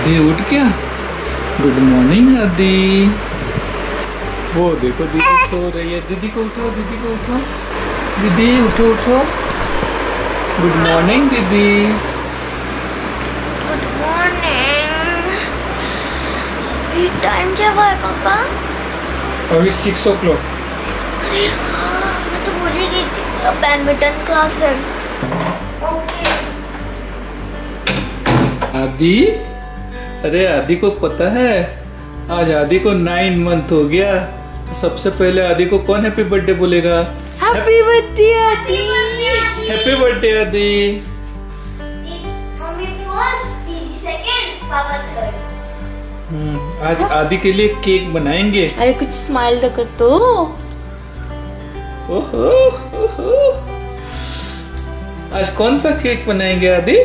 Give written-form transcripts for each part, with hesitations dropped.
आदि उठ गया। गुड मॉर्निंग आदि। वो देखो दीदी सो रही है। दीदी को उठाओ, दीदी को उठाओ। दीदी उठो उठो। गुड मॉर्निंग दीदी। Good morning. अभी टाइम क्या हुआ है पापा? अभी 6 o'clock। अरे हाँ, मैं तो भूल ही गई थी, मेरा बैडमिंटन क्लास है। ओके। आदि, अरे आदि को पता है आज आदि को 9 month हो गया। सबसे पहले आदि को कौन हैप्पी बर्थडे बोलेगा? Happy birthday Adi. Happy birthday Adi. Mummy first, दीदी सेकंड, पापा थर्ड। आज आदि के लिए केक बनाएंगे। अरे कुछ स्माइल तो कर तो। ओहो, ओहो। आज कौन सा केक बनाएंगे आदि?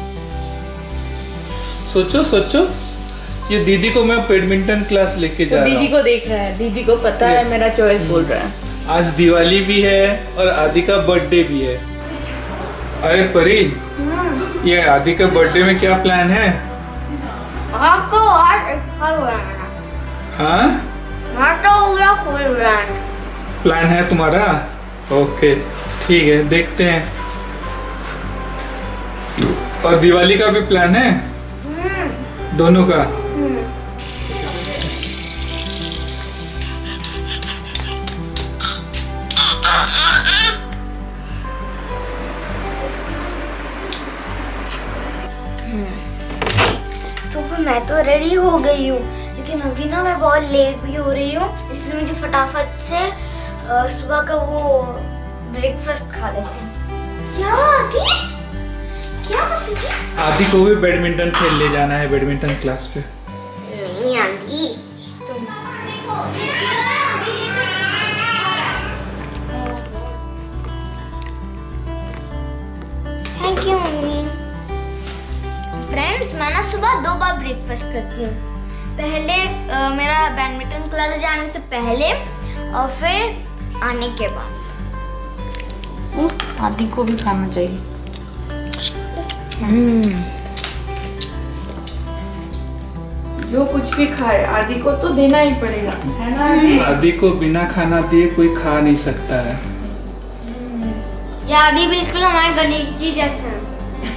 सोचो सोचो। ये दीदी को मैं बैडमिंटन क्लास लेके जा रहा हूँ। दीदी को देख रहा है, दीदी को पता है मेरा चॉइस बोल रहा है। आज दिवाली भी है और आदि का बर्थडे भी है। अरे परी, ये आदि का बर्थडे में क्या प्लान है? आपको आज अच्छा हुआ है। हाँ, मैं तो पूरा फुल ब्रांड। प्लान है तुम्हारा? ओके ठीक है, देखते हैं। और दिवाली का भी प्लान है? दोनों का? तो फिर मैं तो रेडी हो गई हूँ, लेकिन अभी ना मैं बहुत लेट भी हो रही हूँ, इसलिए मुझे फटाफट से सुबह का वो ब्रेकफास्ट खा लेते हैं। क्या आदि? क्या बात है? आदि को भी बैडमिंटन खेलने जाना है, बैडमिंटन क्लास पे। नहीं आदि, तुम थैंक यू मम्मी। फ्रेंड्स, मैं ना सुबह 2 बार ब्रेकफास्ट करती हूँ। पहले मेरा बैडमिंटन क्लास जाने से पहले और फिर आने के बाद। आदि को भी खाना चाहिए। जो कुछ भी खाए आदि को तो देना ही पड़ेगा, है ना आदि? आदि को बिना खाना दिए कोई खा नहीं सकता है। ये आदि बिल्कुल हमारे गणेश जी जैसे हैं।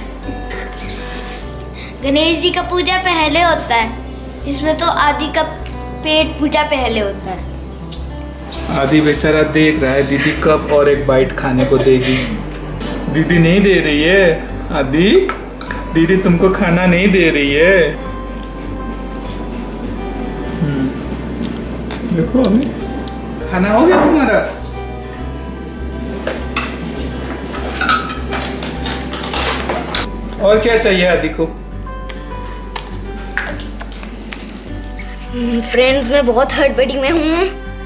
गणेश जी का पूजा पहले होता है, इसमें तो आदि का पेट पूजा पहले होता है। आदि बेचारा देख रहा है दीदी कब और एक बाइट खाने को देगी। दीदी नहीं दे रही है। आदि, दीदी तुमको खाना नहीं दे रही है। देखो अभी खाना हो गया तुम्हारा? और क्या चाहिए आदि को? फ्रेंड्स, मैं बहुत हड़बड़ी में हूँ।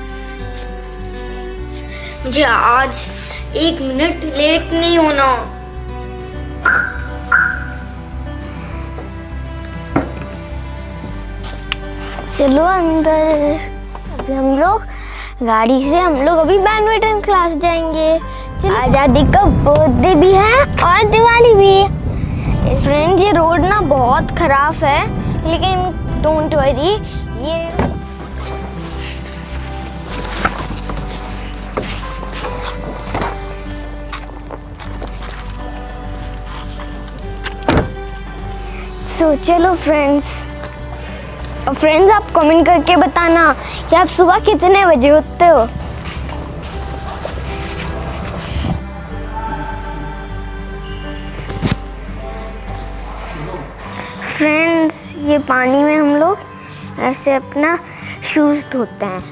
मुझे आज 1 मिनट लेट नहीं होना। चलो अंदर। अभी हम लोग गाड़ी से अभी बैडमिंटन क्लास जाएंगे। आज आदि का बर्थडे भी है और दिवाली भी। फ्रेंड्स, ये रोड ना बहुत खराब है, लेकिन डोंट वरी, ये चलो फ्रेंड्स, आप कमेंट करके बताना कि आप सुबह कितने बजे उठते हो। फ्रेंड्स, ये पानी में हम लोग ऐसे अपना शूज धोते हैं।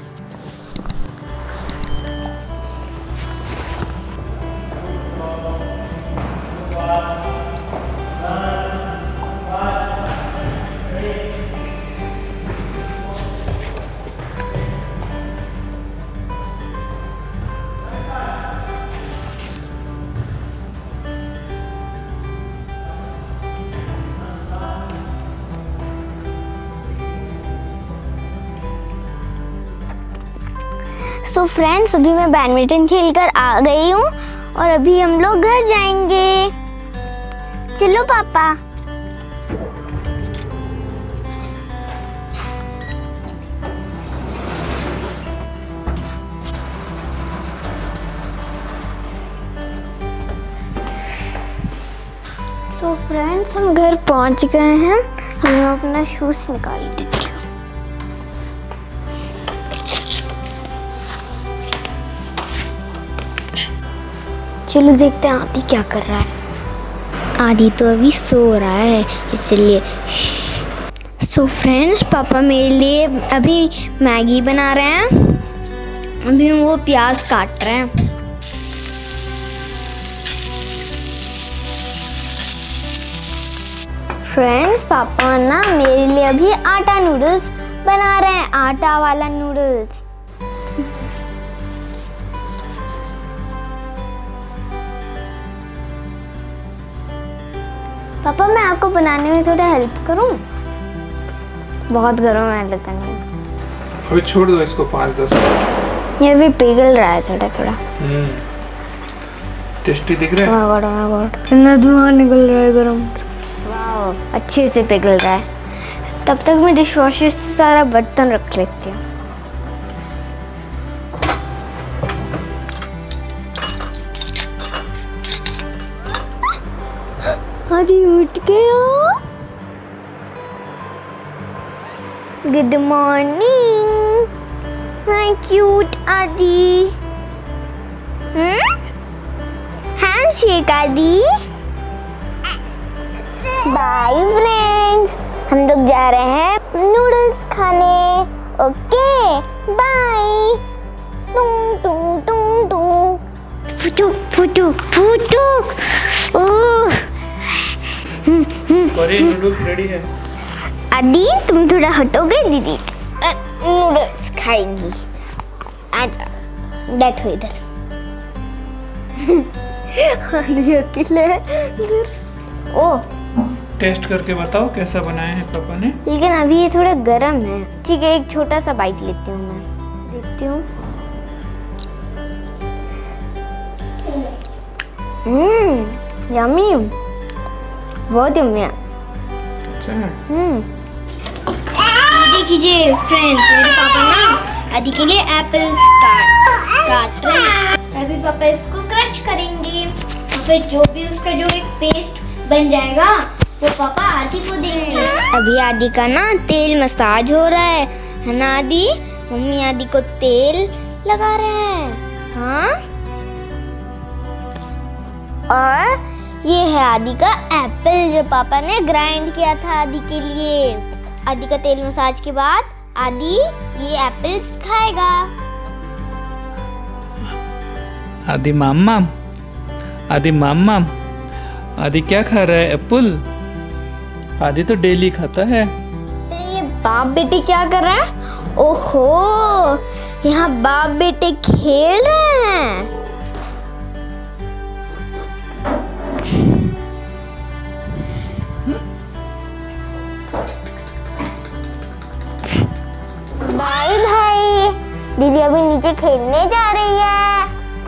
सो फ्रेंड्स, अभी मैं बैडमिंटन खेलकर आ गई हूँ और अभी हम लोग घर जाएंगे। चलो पापा। तो फ्रेंड्स हम घर पहुंच गए हैं। हम अपना शूज निकाल देते हैं। चलो देखते हैं आदि क्या कर रहा है। आदि तो अभी सो रहा है इसलिए। सो फ्रेंड्स पापा मेरे लिए अभी मैगी बना रहे हैं। अभी वो प्याज काट रहे हैं। फ्रेंड्स पापा ना मेरे लिए अभी आटा नूडल्स बना रहे हैं, आटा वाला नूडल्स। पापा मैं आपको बनाने में थोड़ा हेल्प करूं? बहुत गर्म है लेकिन अभी छोड़ दो इसको 5-10 मिनट। ये भी पिघल रहा है थोड़ा थोड़ा। टेस्टी दिख रहा है। इतना धुआं निकल रहा है गरम। वाह अच्छे से पिघल रहा है। तब तक मैं डिश वॉशर से सारा बर्तन रख लेती हूँ। आदि उठ गया। Good morning my cute Adi. Handshake Adi. Bye friends, हम लोग जा रहे हैं नूडल्स खाने। Okay bye. टुंग टुंग टुंग टुंग। फुटुक फुटुक फुटुक। ओह नूडल्स रेडी है। आदि तुम थोड़ा हटोगे? दीदी नूडल्स खाएगी। आजा बैठो इधर। आदि अकेले ओ टेस्ट करके बताओ कैसा बनाया है पापा ने। लेकिन अभी ये थोड़ा गर्म है। ठीक है एक छोटा सा बाइट लेती हूँ मैं, देखती हूँ। यम्मी, बहुत यम्मी है। अच्छा है। देखिए फ्रेंड्स मेरे पापा ना आदि के लिए एप्पल्स काट रहे हैं। अभी पापा इसको क्रश करेंगे और फिर जो भी उसका जो एक पेस्ट बन जाएगा वो पापा आदि को देंगे। अभी आदि का ना तेल मसाज हो रहा है ना आदि? मम्मी आदि को तेल लगा रहे हैं। हाँ और ये है आदि का एप्पल जो पापा ने ग्राइंड किया था आदि के लिए। आदि का तेल मसाज के बाद आदि ये एप्पल्स खाएगा। आदि मामा, आदि मामा, आदि क्या खा रहा है? एप्पल। आदि तो डेली खाता है। ये बाप बेटे क्या कर रहे हैं? ओहो यहाँ बाप बेटे खेल रहे हैं। बाय भाई, दीदी अभी नीचे खेलने जा रही है।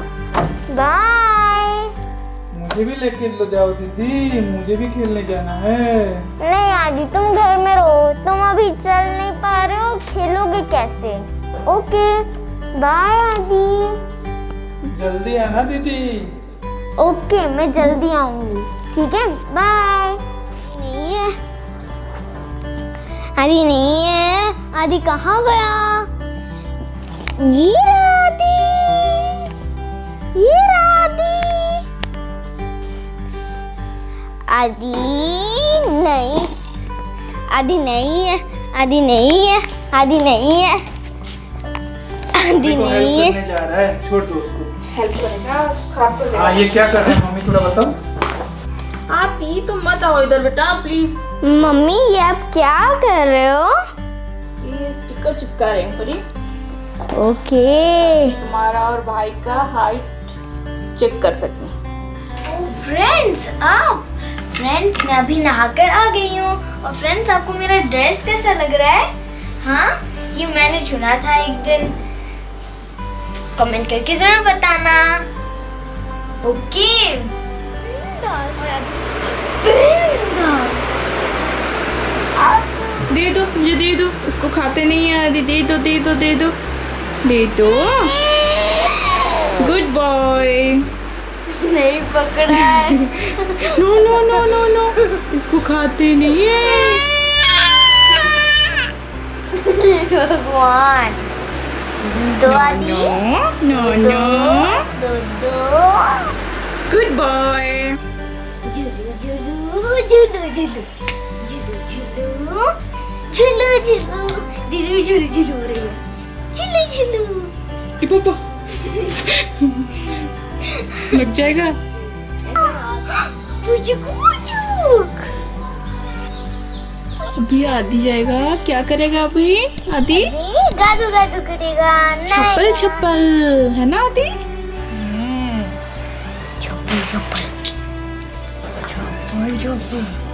बाय। मुझे भी लेके लो जाओ दीदी, मुझे भी खेलने जाना है। नहीं आदि तुम घर में रहो, तुम अभी चल नहीं पा रहे हो, खेलोगे कैसे? ओके बाय आदि। जल्दी आना दीदी। ओके मैं जल्दी आऊंगी। ठीक है बाय। नहीं है आदि, नहीं है आदि, कहाँ गया? ये आदि, ये आदि। आदि नहीं, आदि नहीं है, आदि नहीं है, आदि नहीं है, आदि नहीं है। जा रहा है, छोड़ दो उसको। हेल्प करेगा, खराब कर देगा। हाँ ये क्या कर रहे हैं मम्मी, थोड़ा बताओ। आती तुम मत आओ इधर बेटा प्लीज। मम्मी ये आप क्या कर रहे हो? ये स्टिकर चिपका रहे हैं परी। ओके तुम्हारा और भाई का हाइट चेक कर सकें। फ्रेंड्स फ्रेंड्स मैं अभी नहाकर आ गई हूँ। और फ्रेंड्स आपको मेरा ड्रेस कैसा लग रहा है? हाँ ये मैंने चुना था एक दिन, कमेंट करके जरूर बताना। ओके दे दो, मुझे दे दो, उसको खाते नहीं है आदि। दे दो दे दो दे दो दे दो। Good boy. नहीं पकड़ा है। No no no no no, इसको खाते नहीं है। भगवान, दो आदि, नो नो, दो। Good boy. झूलू झूलू झूलू झूलू झूलू झूलू झूलू झूलू, दीदी भी झूलू झूलू हो रही है। झूलू झूलू पापा लग जाएगा। पुचुक पुचुक। अभी आदि जाएगा, क्या करेगा अभी आदि? गादू गादू करेगा। छप्पल छप्पल, है ना आदि? छप्पल छप्पल छप्पल छप्पल।